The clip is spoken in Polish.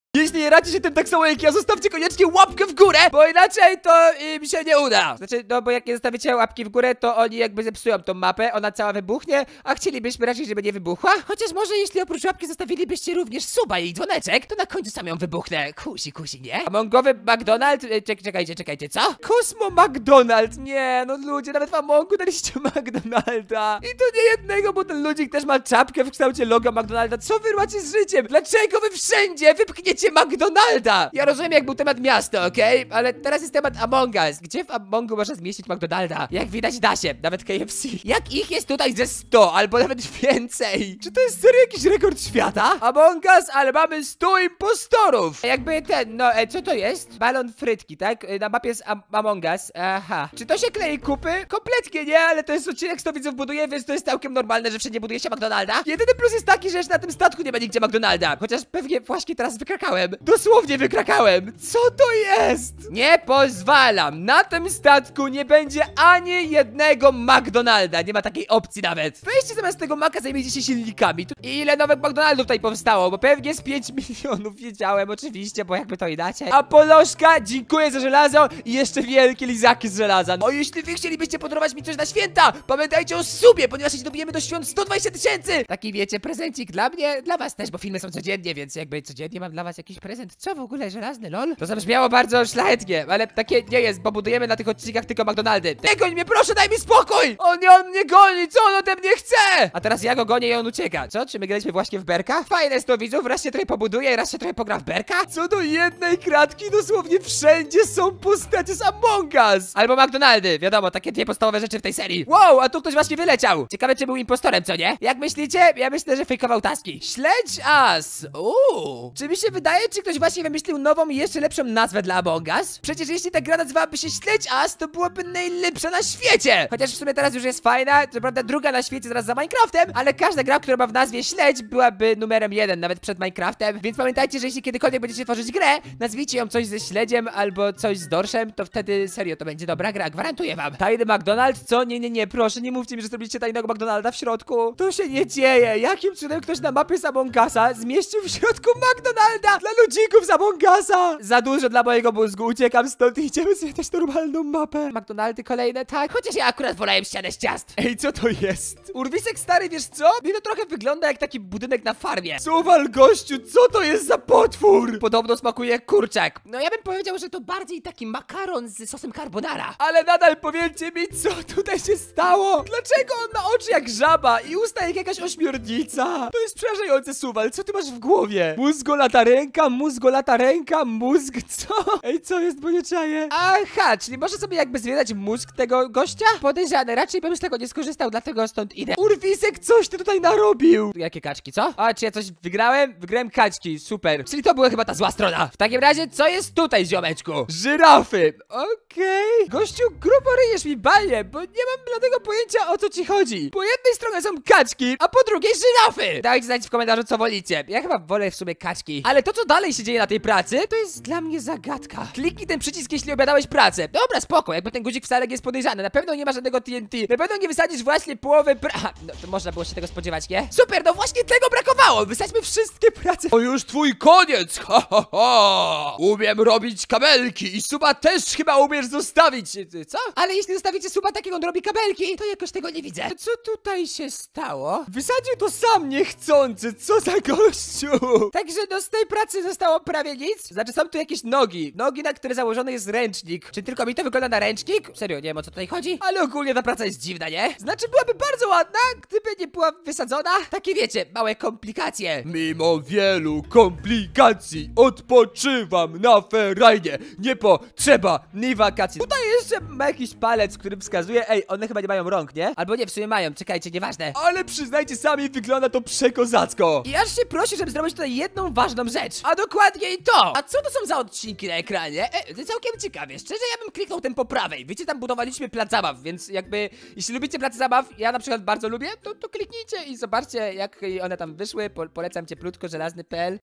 Jeśli nie racie się tym tak samo jak ja, zostawcie koniecznie łapkę w górę, bo inaczej to im się nie uda. Znaczy, no bo jak nie zostawicie łapki w górę, to oni jakby zepsują tą mapę, ona cała wybuchnie, a chcielibyśmy raczej, żeby nie wybuchła. Chociaż może jeśli oprócz łapki zostawilibyście również suba i dzwoneczek, to na końcu sam ją wybuchnę. Kusi, nie? Amongowy McDonald? Czekajcie, co? Kosmo McDonald, nie, no ludzie, nawet w Amongu daliście McDonalda. I to nie jednego, bo ten ludzik też ma czapkę w kształcie loga McDonalda. Co wy macie z życiem? Dlaczego wy wszędzie wypchniecie McDonalda? Ja rozumiem, jak był temat miasta, okej? Ale teraz jest temat Among Us. Gdzie w Amongu można zmieścić McDonalda? Jak widać, da się, nawet KFC. Jak ich jest tutaj ze 100, albo nawet więcej? Czy to jest serio jakiś rekord świata? Among Us, ale mamy 100 impostorów. Jakby ten, no, co to jest? Balon frytki, tak? Na mapie jest Among Us. Aha. Czy to się klei kupy? Kompletnie nie, ale to jest odcinek 100 widzów buduje, więc to jest całkiem normalne, że wszędzie buduje się McDonalda. Jedyny plus jest taki, że jeszcze na tym statku nie ma nigdzie McDonalda. Chociaż pewnie właśnie teraz wykrakałem. Dosłownie wykrakałem. Co to jest? Nie pozwalam. Na tym statku nie będzie ani jednego McDonalda. Nie ma takiej opcji nawet. Weźcie zamiast tego maka, zajmijcie się silnikami. I ile nowych McDonaldów tutaj powstało? Bo pewnie z 5 milionów wiedziałem, oczywiście, bo jakby to inaczej. A Poloszka, dziękuję za żelazo i jeszcze wielkie lizaki z żelaza. No jeśli wy chcielibyście podarować mi coś na święta, pamiętajcie o subie, ponieważ jeśli dobijemy do świąt 120 000. Taki wiecie, prezencik dla mnie, dla was też, bo filmy są codziennie, więc jakby codziennie mam dla was jakiś prezent. Co w ogóle, żelazny lol? To zabrzmiało bardzo szlachetnie, ale takie nie jest, bo budujemy na tych odcinkach tylko McDonaldy. Nie goń mnie, proszę, daj mi spokój! On mnie goni, co on ode mnie chce? A teraz ja go gonię i on ucieka. Co? Czy my graliśmy właśnie w berka? Fajne jest to, widzów, raz się trochę pobuduje, raz się trochę pogra w berka. Co do jednej kratki, dosłownie wszędzie są postacie z Among Us. Albo McDonaldy, wiadomo, takie dwie podstawowe rzeczy w tej serii. Wow, a tu ktoś właśnie wyleciał. Ciekawe, czy był impostorem, co nie? Jak myślicie? Ja myślę, że fejkował taski. Śledź us. Czy mi się wydaje, czy ktoś właśnie wymyślił nową i jeszcze lepszą nazwę dla Among Us? Przecież jeśli ta gra nazywałaby się Śledź us, to byłaby najlepsza na świecie. Chociaż w sumie teraz już jest fajna, co prawda druga na świecie zaraz za Minecraftem, ale każda gra, która ma w nazwie Śledź, byłaby numerem 1, nawet przed Minecraftem. Więc pamiętajcie, że jeśli kiedykolwiek będziecie tworzyć grę, nazwijcie ją coś ze śledziem albo coś z dorszem, to wtedy serio to będzie dobra gra, gwarantuję wam. Tajny McDonald? Co? Nie, proszę, nie mówcie mi, że zrobiliście tajnego McDonalda w środku. To się nie dzieje. Jakim cudem ktoś na mapie z Among Usa zmieścił w środku McDonalda dla ludzików z Among Usa? Za dużo dla mojego mózgu, uciekam stąd i idziemy sobie też normalną mapę. McDonaldy kolejne, tak? Chociaż ja akurat wolałem ścianę z ciast. Ej, co to jest? Urwisek stary, wiesz co? Mi to trochę wygląda jak taki budynek na farmie. Suwal, gościu, co to jest za potwór? Podobno smakuje jak kurczak. No ja bym powiedział, że to bardziej taki makaron z sosem carbonara. Ale nadal powiedzcie mi, co tutaj się stało? Dlaczego on ma oczy jak żaba i usta jak jakaś ośmiornica? To jest przerażające, Suwal, co ty masz w głowie? Mózgolata ręka, mózg, co? Ej, co jest, bo nie czaję? Aha, czyli może sobie jakby zwiedzać mózg tego gościa? Podejrzane, raczej bym z tego nie skorzystał, dlatego stąd idę. Urwisek, coś ty tutaj narobił. Jakie kaczki, co? A, czy ja coś wygrałem? Wygrałem kaczki, super. Czyli to była chyba ta zła strona. W takim razie, co jest tutaj, ziomeczku? Żyrafy. Okej. Gościu, grubo ryjesz mi banie, bo nie mam bladego pojęcia, o co ci chodzi. Po jednej stronie są kaczki, a po drugiej żyrafy. Dajcie znać w komentarzu, co wolicie. Ja chyba wolę w sumie kaczki. Ale to, co dalej się dzieje na tej pracy, to jest dla mnie zagadka. Kliknij ten przycisk, jeśli obiadałeś pracę. Dobra, spoko, jakby ten guzik wcale nie jest podejrzany. Na pewno nie ma żadnego TNT. Na pewno nie wysadzisz właśnie połowy no to można było się tego spodziewać, nie? Super, no właśnie tego brakowało. Wysadźmy wszystkie prace. To już twój koniec. Umiem robić kabelki i suba też chyba umiesz zostawić. Co? Ale jeśli zostawicie suba takiego, on robi kabelki, to jakoś tego nie widzę. Co tutaj się stało? Wysadził to sam niechcący. Co za gościu? Także no z tej pracy zostało prawie nic. Znaczy są tu jakieś nogi. Nogi, na które założony jest ręcznik. Czy tylko mi to wygląda na ręcznik? Serio, nie wiem, o co tutaj chodzi. Ale ogólnie ta praca jest dziwna, nie? Znaczy byłaby bardzo ładna, gdyby nie była wysadzona. Takie wiecie, małe komplikacje. Mimo wielu komplikacji odpoczywam na ferajnie. Nie potrzeba ni wakacji. Tutaj jeszcze ma jakiś palec, który wskazuje. Ej, one chyba nie mają rąk, nie? Albo nie, w sumie mają, czekajcie, nieważne. Ale przyznajcie sami, wygląda to przekozacko. I aż się prosi, żeby zrobić tutaj jedną ważną rzecz. A dokładniej to. A co to są za odcinki na ekranie? To całkiem ciekawie. Szczerze, ja bym kliknął ten po prawej. Wiecie, tam budowaliśmy plac zabaw, więc jakby, jeśli lubicie plac zabaw, ja na przykład bardzo lubię, to kliknijcie i zobaczcie, jak one tam wyszły. Polecam cieplutko, żelazny.pl.